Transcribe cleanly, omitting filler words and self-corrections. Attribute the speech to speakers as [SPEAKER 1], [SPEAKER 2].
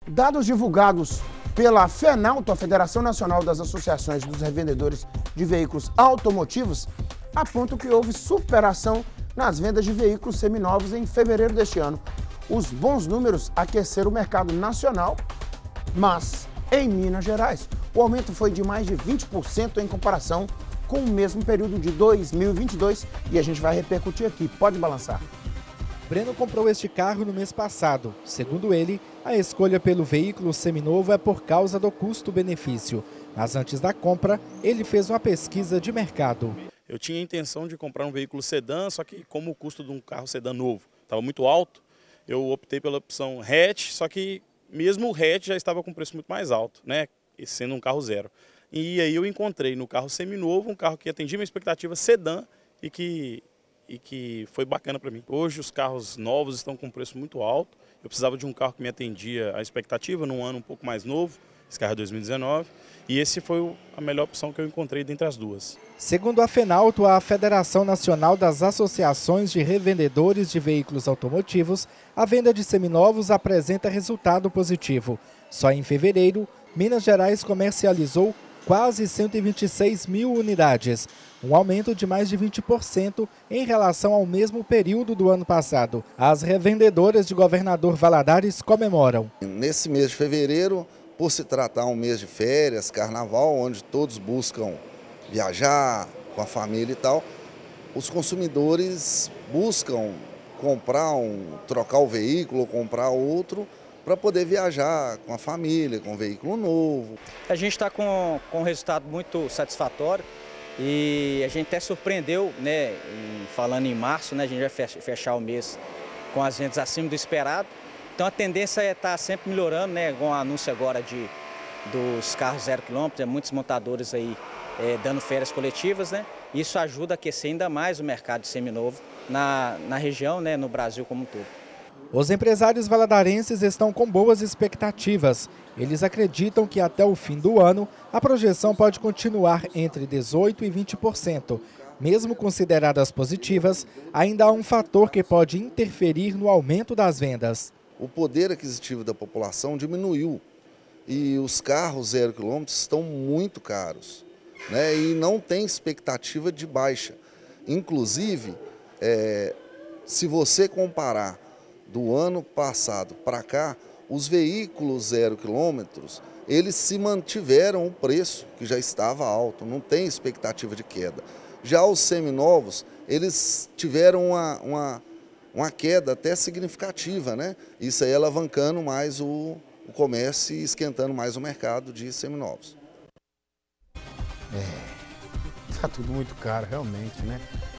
[SPEAKER 1] Dados divulgados pela FENALTO, a Federação Nacional das Associações dos Revendedores de Veículos Automotivos, apontam que houve superação nas vendas de veículos seminovos em fevereiro deste ano. Os bons números aqueceram o mercado nacional, mas em Minas Gerais, o aumento foi de mais de 20% em comparação com o mesmo período de 2022 e a gente vai repercutir aqui. Pode balançar.
[SPEAKER 2] Breno comprou este carro no mês passado. Segundo ele, a escolha pelo veículo seminovo é por causa do custo-benefício. Mas antes da compra, ele fez uma pesquisa de mercado.
[SPEAKER 3] Eu tinha a intenção de comprar um veículo sedã, só que como o custo de um carro sedã novo estava muito alto, eu optei pela opção hatch, só que mesmo o hatch já estava com preço muito mais alto, né? Sendo um carro zero. E aí eu encontrei no carro seminovo um carro que atendia minha expectativa sedã e que foi bacana para mim. Hoje os carros novos estão com preço muito alto. Eu precisava de um carro que me atendia a expectativa num ano um pouco mais novo. Esse carro é 2019 e esse foi a melhor opção que eu encontrei dentre as duas.
[SPEAKER 2] Segundo a FENALTO, a Federação Nacional das Associações de Revendedores de Veículos Automotivos, a venda de seminovos apresenta resultado positivo. Só em fevereiro, Minas Gerais comercializou quase 126 mil unidades, um aumento de mais de 20% em relação ao mesmo período do ano passado. As revendedoras de Governador Valadares comemoram.
[SPEAKER 4] Nesse mês de fevereiro, por se tratar um mês de férias, carnaval, onde todos buscam viajar com a família e tal, os consumidores buscam trocar o veículo ou comprar outro para poder viajar com a família, com um veículo novo.
[SPEAKER 5] A gente está com um resultado muito satisfatório e a gente até surpreendeu, né, falando em março, né, a gente vai fechar o mês com as vendas acima do esperado. Então a tendência é estar sempre melhorando, né, com o anúncio agora dos carros 0 km, muitos montadores aí dando férias coletivas, né? Isso ajuda a aquecer ainda mais o mercado de seminovo na região, né, no Brasil como um todo.
[SPEAKER 2] Os empresários valadarenses estão com boas expectativas. Eles acreditam que até o fim do ano a projeção pode continuar entre 18% e 20%. Mesmo consideradas positivas, ainda há um fator que pode interferir no aumento das vendas.
[SPEAKER 4] O poder aquisitivo da população diminuiu e os carros 0 km estão muito caros, né? E não tem expectativa de baixa. Inclusive, se você comparar do ano passado para cá, os veículos 0 km, eles se mantiveram o preço que já estava alto, não tem expectativa de queda. Já os seminovos, eles tiveram uma queda até significativa, né? Isso aí alavancando mais o comércio e esquentando mais o mercado de seminovos.
[SPEAKER 1] Tá tudo muito caro, realmente, né?